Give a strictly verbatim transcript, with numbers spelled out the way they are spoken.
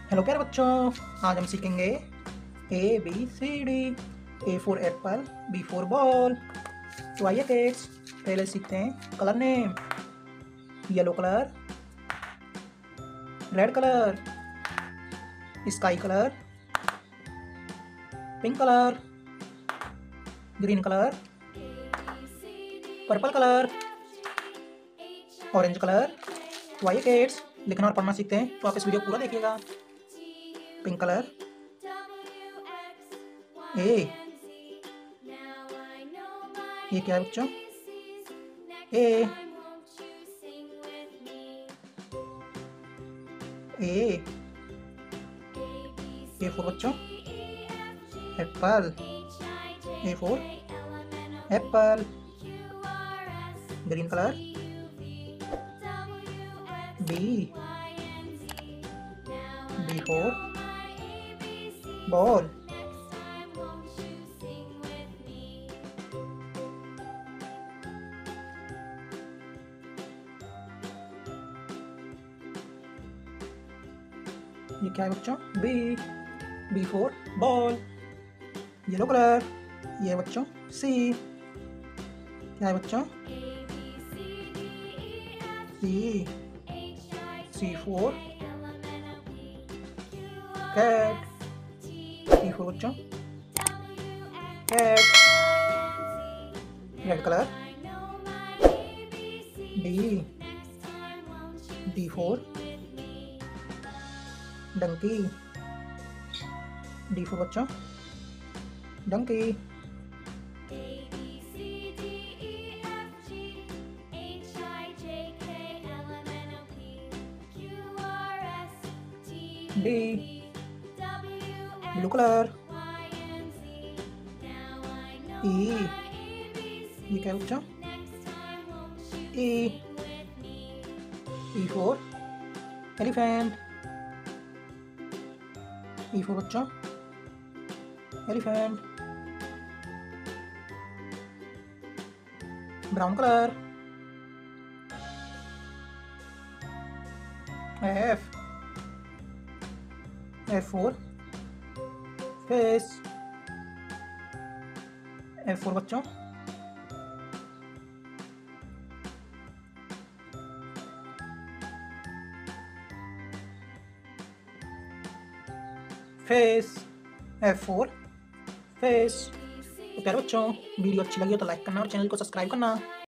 Hello प्यारे बच्चों, आज हम सीखेंगे A B C D. A for apple, B for ball. तो आइए किड्स, पहले सीखते हैं colour name. Yellow colour, red colour, sky colour, pink colour, green colour, purple colour, orange colour. तो आइए किड्स, लिखना और पढ़ना सीखते हैं, तो आप इस वीडियो को पूरा देखिएगा। पिंक कलर, ए, ये क्या है बच्चों? ए, ए, ए फॉर बच्चों apple. A for apple. Green colour, B, B for ball. ये क्या है बच्चों? B, B for ball. Yellow colour, ये है बच्चों सी। क्या है बच्चों? C, C for cat. C for बच्चों cat. Red colour, D, D for donkey. D for बच्चों donkey. D, blue colour. E, ये क्या है बच्चों? E, E for elephant. E for बच्चों elephant. Brown colour. F, F for face. F for बच्चों face. F for face. तो प्यारे बच्चों, वीडियो अच्छी लगी हो तो लाइक करना और चैनल को सब्सक्राइब करना।